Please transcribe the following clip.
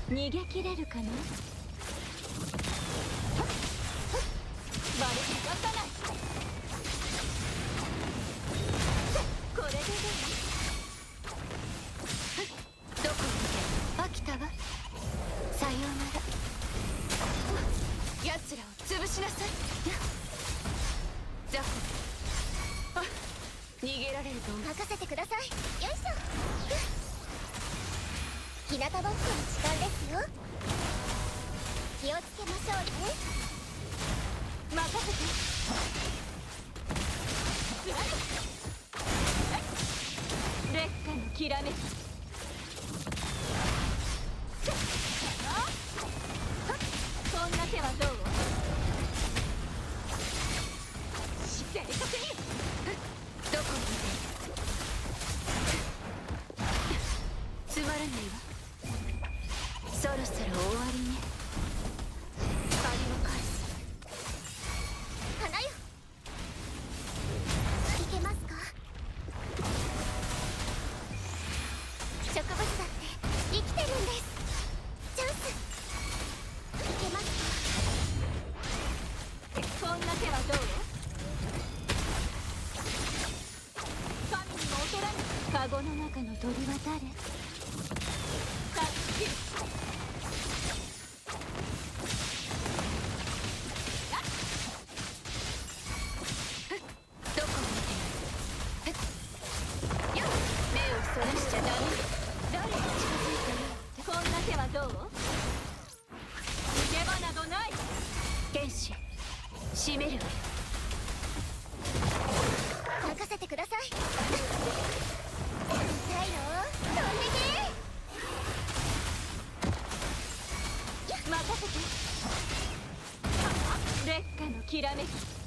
逃げ切れるかな。バレ逃がさない。これでどう？どこにいて飽きたわ。さようなら。奴らを潰しなさい。ザコ、逃げられると任せてください。よいしょ。日向ぼっこの時間ですよ。気をつけましょうね。 任せて。烈火のきらめき。こんな手はどう？正確に。どこにいてつまらないわ。そろそろ終わりね。借りを返す。 花よ、いけますか？植物だって生きてるんです。チャンス。いけますか？こんな手はどう？神にも劣らぬ。カゴの中の鳥は誰？タッチ。どこにいてよっ、目をそらしちゃダメ。誰が近づいてる？こんな手はどう？逃げ場などない。剣士、締めるわよ。 任せてください。痛いの？飛んでけ。 任せて。烈火のきらめき。